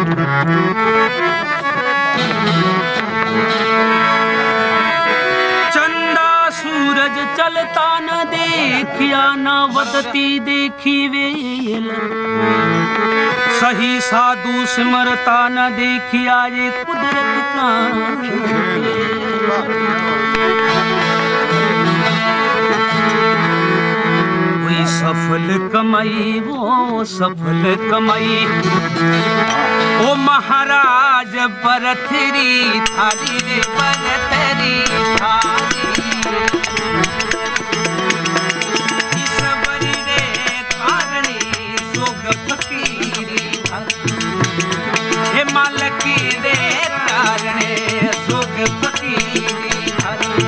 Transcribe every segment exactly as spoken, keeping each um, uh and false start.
चंदा सूरज चलता न देखिया न वदती देखी वेल, सही साधु सिमरता न देखिया ये कुदरत का। कोई सफल कमाई वो सफल कमाई, ओ महाराज बरथरी थारी रे बरथरी थारी, ईश्वरी रे कारणी जोग फकीरी थारी, हे मालकी रे कारणे जोग फकीरी थारी।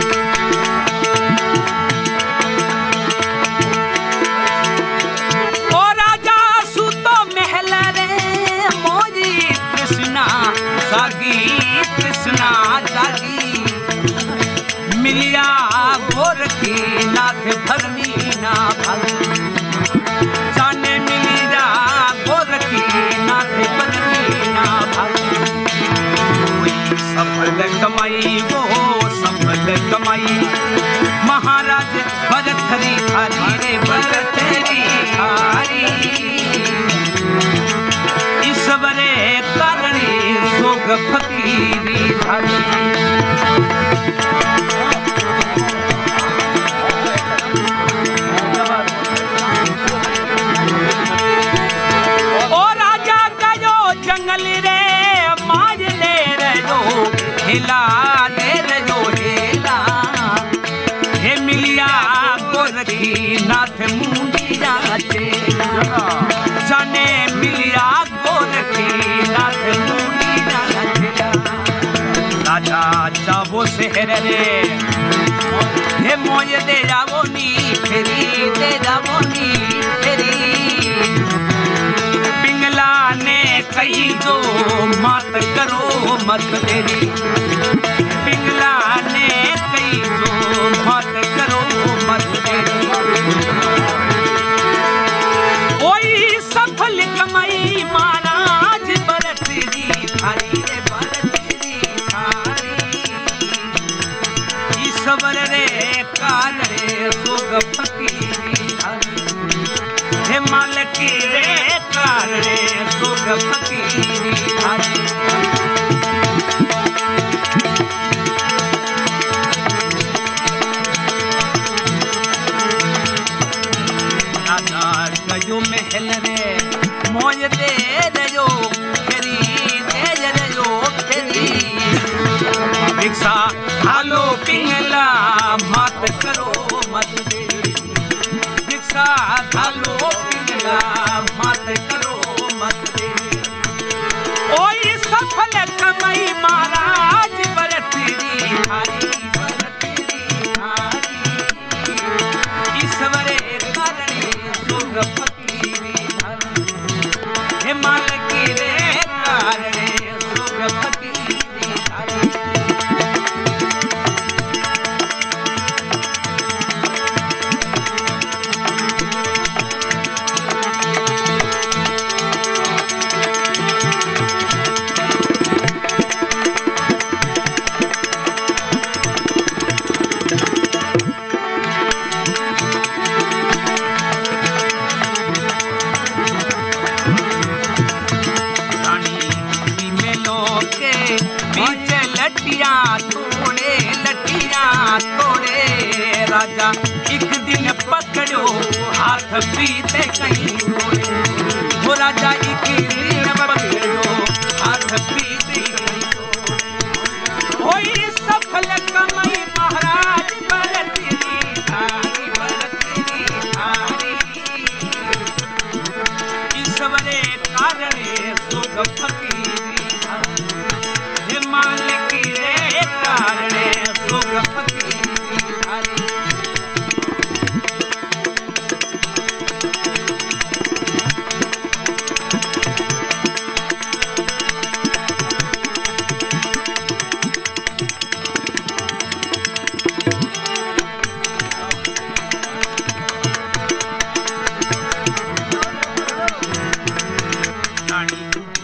कृष्णा जागी मिलिया गोरखी नाथ भरनी ना भल, जाने मिलिया गोरखी नाथ भरनी ना भल। कोई सफल कमाई वो सफल कमाई, महाराज भरथरी थारी रे भरथरी थारी, ईश्वरे कारणी जोग फकीरी थारी। ओ राजा गयो जंगल रे माज ले रहो हिला दे रहो हेला, हे मिलिया गोरखी नाथ मुंडी जाते, जाने मिलिया गोरखी नाथ मुंडी जाते। राजा जावो शहर रे हे मोय दे जावो नी फेरी दे जावो नी फेरी, पिंगला ने कही जो मात करो मत तेरी, पिंगला ने कही जो मात करो मत तेरी। ओई सफल कमाई महाराज बरतरी थारी रे बरतरी थारी, ईश्वर रे काल रे जोग फकीरी थारी, हे मालकी रे काल रे जोग फकीरी थारी। गयो महल रे मोय दे रयो फेरी दे रयो फेरी, भिक्षा हालो पिंगला मात करो मत देरी, भिक्षा हालो पिंगला मात करो मत देरी। ओई सफल कमाई महाराज बरतरी थारी बरतरी थारी, ईश्वरे कारणे जोग फकीरी थारी, हे मालकी रे कारणे जोग फकीरी थारी। तोड़े लटिया तोड़े, राजा एक दिन पकड़ो हाथ पीते कहीं तोड़े, वो राजा एक दिन पकड़ो हाथ पीते कहीं तोड़े। ओई सफल कमाई महाराज बरतरी थारी बरतरी थारी, ईश्वरे कारणे जोग फकीरी थारी, हे मालकी रे कारणे जोग फकीरी थारी।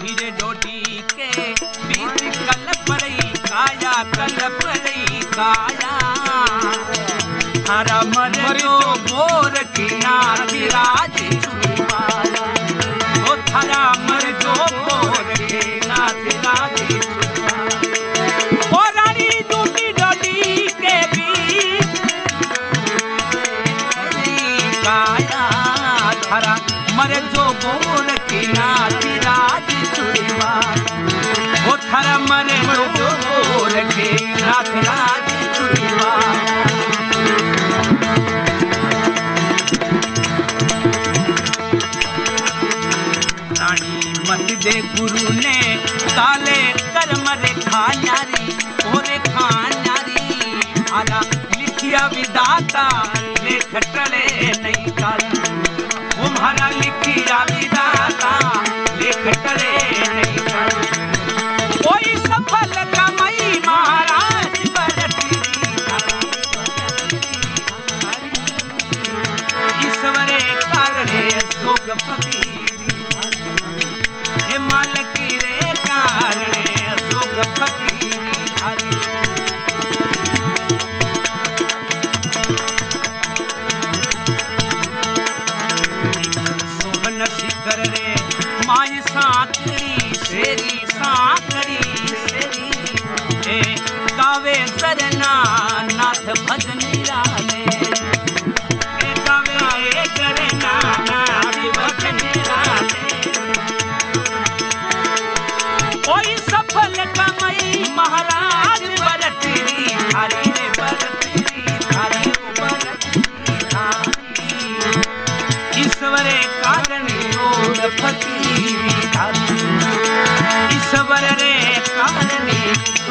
हीरे डोडी के बीच कल परई काया कल परई काया हरा मर जो बोर की नाथ राज छुपाया ओ थारा मर जो बोर की नाथ राज छुपाया ओ रानी डूटी डोडी के बीच काया थारा मर जो बोर की नाथ राज छुपाया ओ थारा मर जो बोर की नाथ राज छुपाया मत दे गुरु ने काले कर्म रेखा न्यारी ओ रेखा न्यारी आला लिखिया विदाता लेख टले नहीं काली तुम्हारा लिखिया विदाता लेख टले नहीं काली कोई सफल कमाई महाराज बरती ईश्वरे कारणे सोग पति मालकी रे कारणे सुख फकीरी हरि सोहन शिखर रे माय साकरी शेरी साकरी शेरी ए गावे सरना नाथ भजन निराले ए गावे करना नाथ भजन निराले कोई सफल कमाई महाराज बरतरी हरी रे बरतरी हरी बरतरी ईश्वरे कारण योग फकीरी हरी ईश्वर रे कारण